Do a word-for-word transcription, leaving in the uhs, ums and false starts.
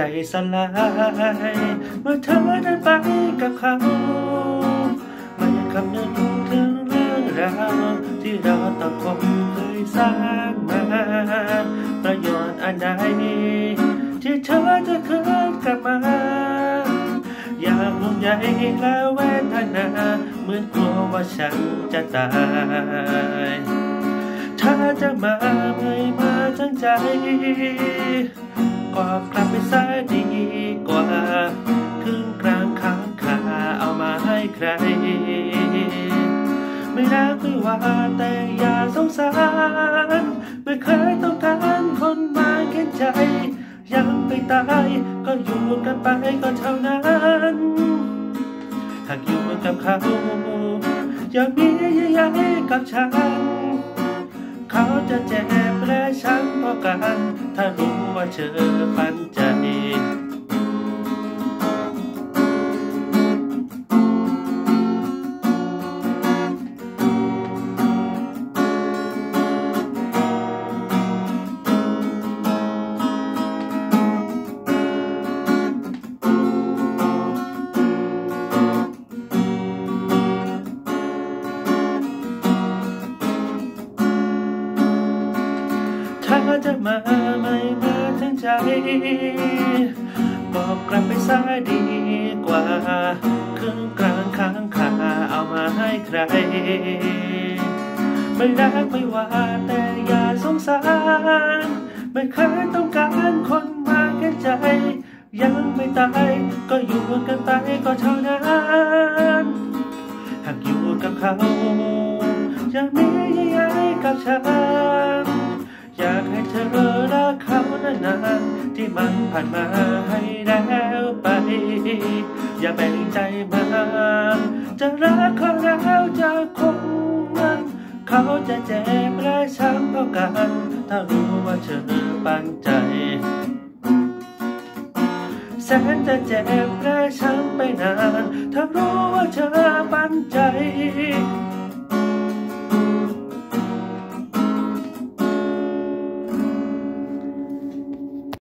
สลายเมื่อเธอเดินไปกับเขาไม่คำนึงถึงเรื่องราวที่เราต่างคนเคยสร้างมาประโยชน์อันใดที่เธอจะคืนกลับมาอยากห่วงใยและเวทนาเหมือนกลัวว่าฉันจะตายถ้าจะมาไม่มาทั้งใจก็กลับไปซะดีกว่าครึ่งกลางค้างคาเอามาให้ใครไม่รักไม่ว่าแต่อย่าสงสารไม่เคยต้องการคนมาเข็นใจยังไม่ตายก็อยู่กันไปก็เท่านั้นหากอยู่กับเขาอย่ามีเยื่อใยกับฉันเขาจะเจ็บและช้ำเพราะกันถ้ารู้ว่าเธอปันใจถ้าจะมาไม่มาทั้งใจบอกกลับไปซะดีกว่าครึ่งกลางค้างคาเอามาให้ใครไม่รักไม่ว่าแต่อย่าสงสารไม่เคยต้องการคนมาแค่ใจยังไม่ตายก็อยู่กันไปก็เท่านั้นหากอยู่กับเขายังมีเยื่อใยกับฉันอยากให้เธอรักเขานานๆที่มันผ่านมาให้แล้วไปอย่าแบ่งใจมาจะรักเขาแล้วจะคงมันเขาจะเจ็บและช้ำเพราะกันถ้ารู้ว่าเธอปันใจแสนจะเจ็บและช้ำไปนานถ้ารู้ว่าเธอปันใจ